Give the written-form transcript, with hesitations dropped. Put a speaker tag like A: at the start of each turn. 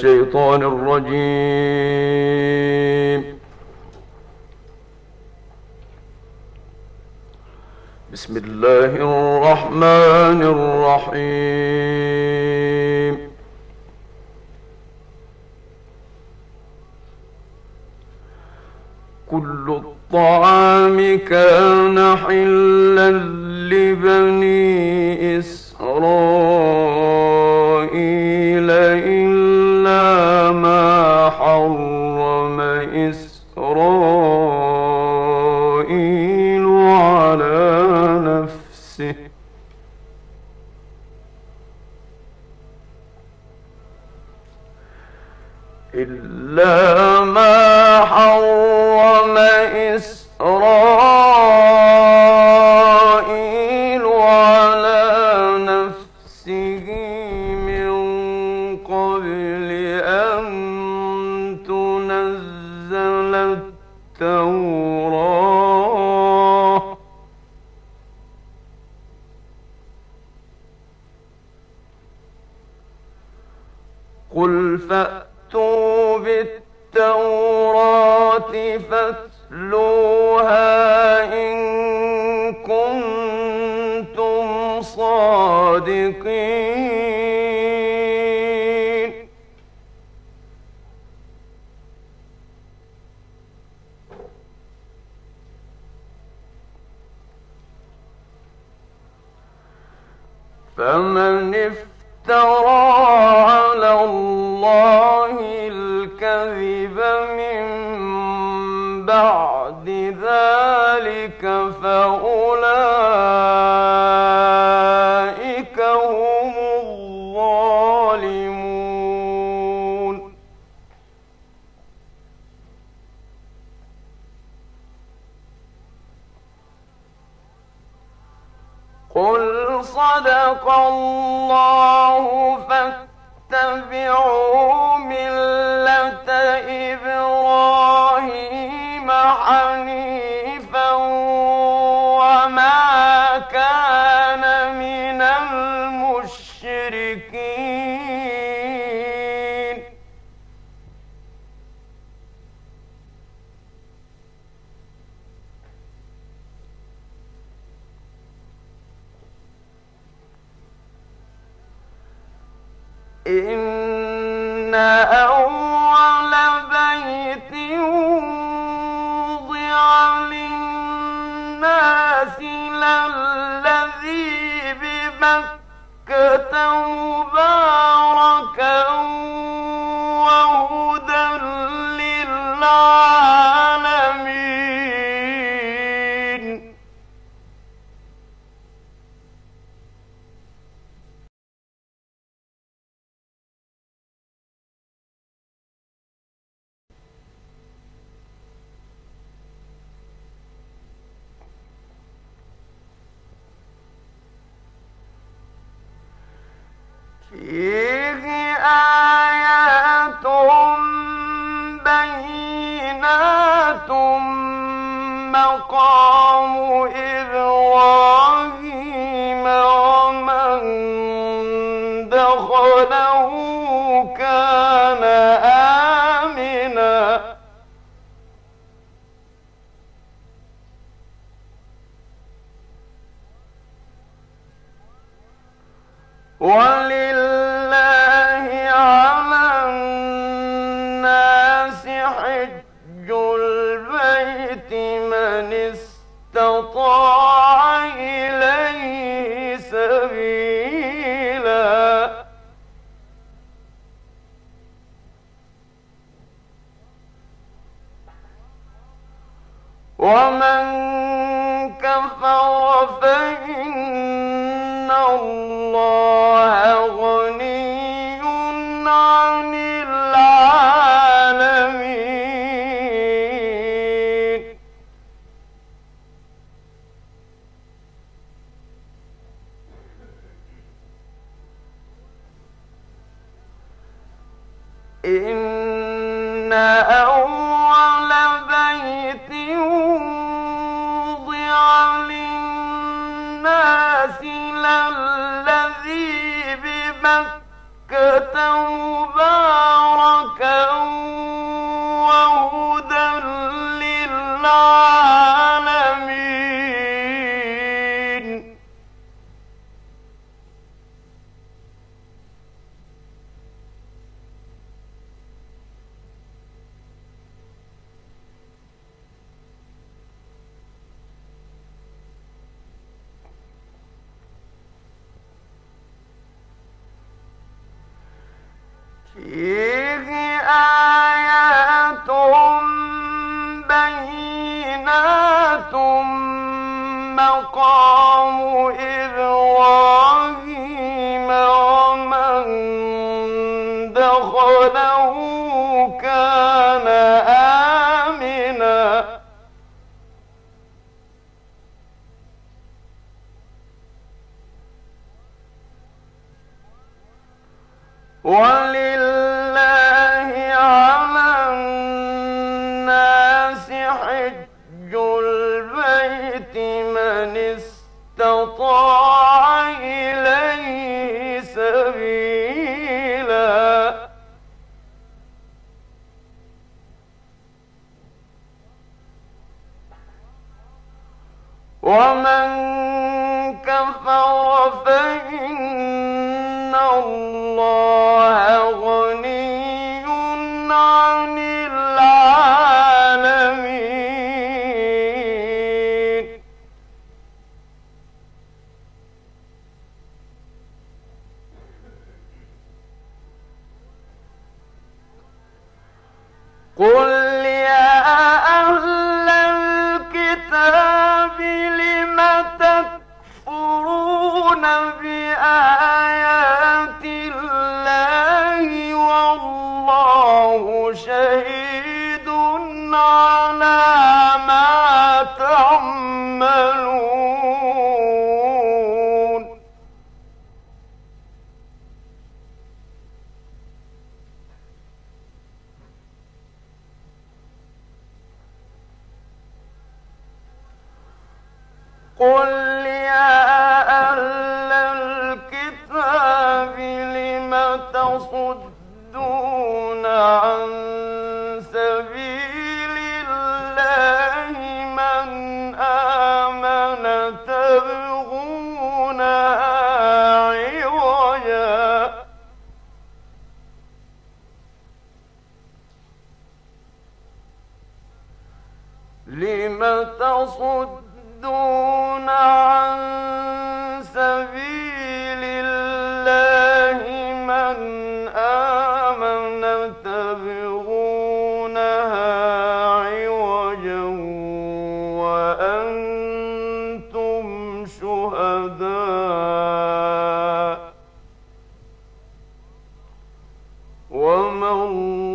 A: الشيطان الرجيم. بسم الله الرحمن الرحيم. كل الطعام كان حلا لبني إسرائيل إلا ما حرم إسرائيل على نفسه من قبل أن تنزل التوراة قل فأتوا بالتوراة فاتلوها إن كنتم صادقين. فمن افترى على الله الكذب من بعد ذلك فأولئك هم الظالمون. قل صدق الله فاتبعوا ملة إبراهيم حنيفا وما كان من المشركين. إن أول بيت وضع للناس للذي ببكة مباركا وهدى للعالمين. فيه آيات بينات مقام إبراهيم ومن دخله كان آمنا. ولله على الناس حج البيت من استطاع إليه سبيلا. ومن كفر فإن الله غني عن العالمين. إن أول بيت وضع للناس للذي ببكة مباركا وهدى للعالمين. فيه آيات بينات مقام إبراهيم ومن دخله كان آمنا ولله على الناس حج البيت من استطاع إليه سبيلا ومن كفر فإن الله غني عن العالمين. قل يا أهل الكتاب لم تكفرون بآيات الله والله شهيد على ما تعملون. قل يا أهل الكتاب لم تصدون عن سبيل الله من آمن تبغونها عوجا لم تصدون عن سبيل الله من آمن تبغونها عوجا وأنتم شهداء وما